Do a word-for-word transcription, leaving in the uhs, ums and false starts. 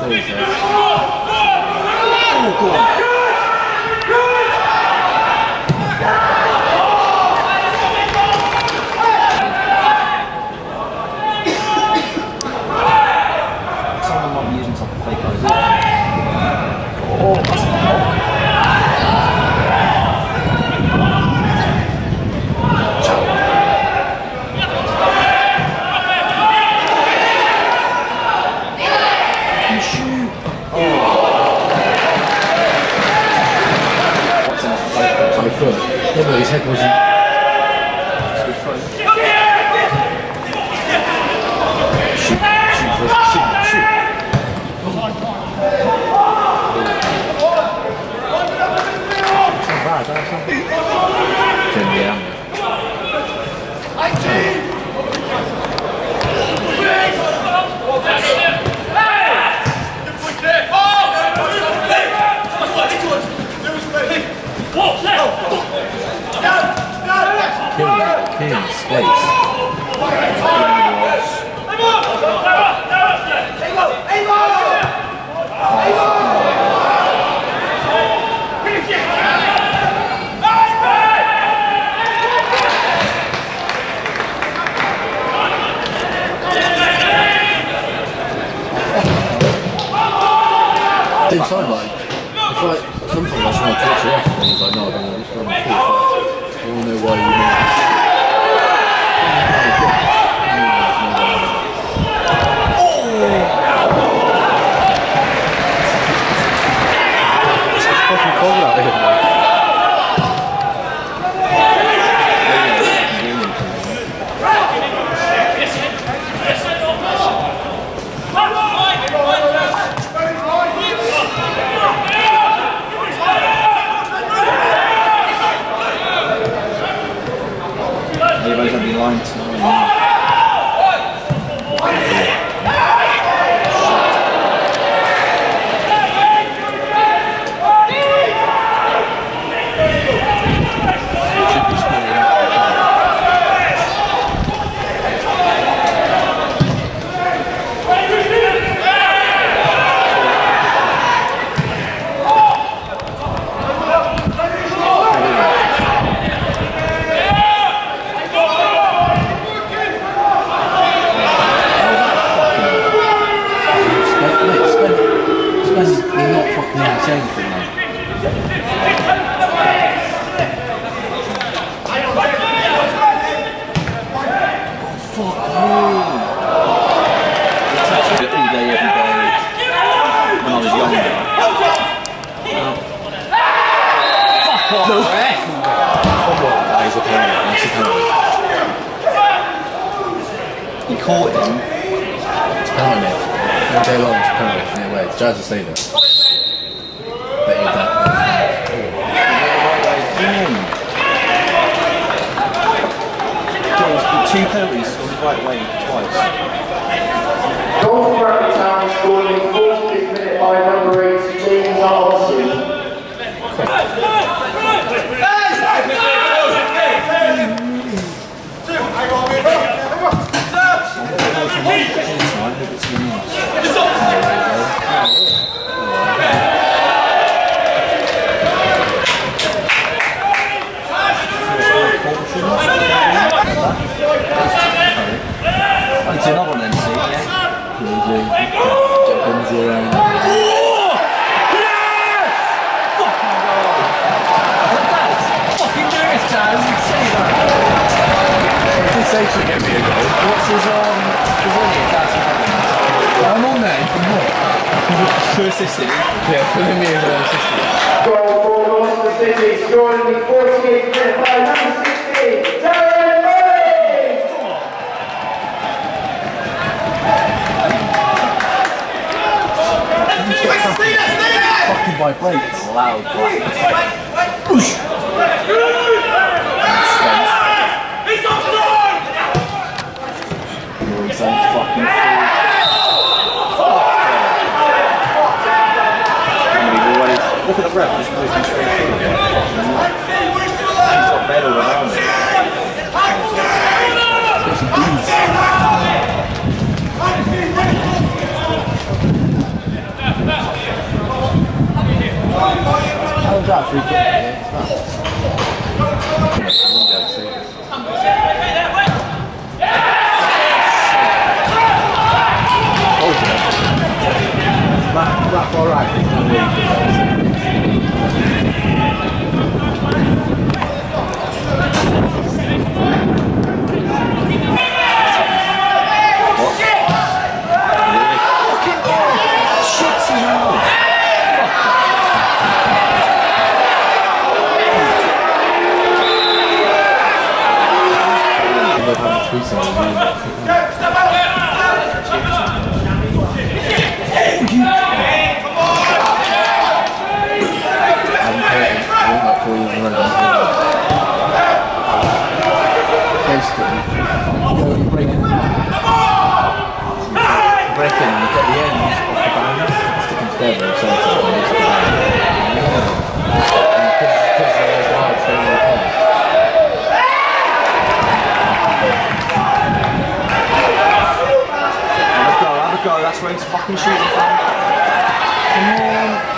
toes there. Oh, go on. Someone might be using something fake idea. Oh, that's a block. Foot. Yeah, but his head wasn't. It's a good throw. Shoot, shoot first, shoot, shoot. It's not bad, that's not bad. Turn me down. Killing, killing space. Didn't sound like. It's like sometimes I just want to talk to you and he's like, no, I don't want to talk. I don't know why you mean that. Fucking cold out here, man. Everybody's gonna be lying to me. He caught him. It's penalty. All day long it's penalty. Anyway, it's Jazz to say that. But he that. Two penalties on the right way twice. Goal for Brackley Town scored in the forty-fifth minute by number eight, James Armson. It's another one then, see? Yeah. around. Fucking do it, Jazz, you say that. What did he say to get me a goal? What's his, um, his earlier that's I'm on there, you can what? for assisting? Yeah, filling me as an assistant. Goal for Gloucester City, scored in the forty-eighth minute by number sixteen, Darren Mullings! Fucking vibrates. Loud blast. He's offside! You're some fucking fool. Look at the ref, he's moving straight through. He's got medal around it. Got some bees. about free kick, yeah, it's about. That, that far right, there's no way you can That's where he's fucking shooting from. Come on.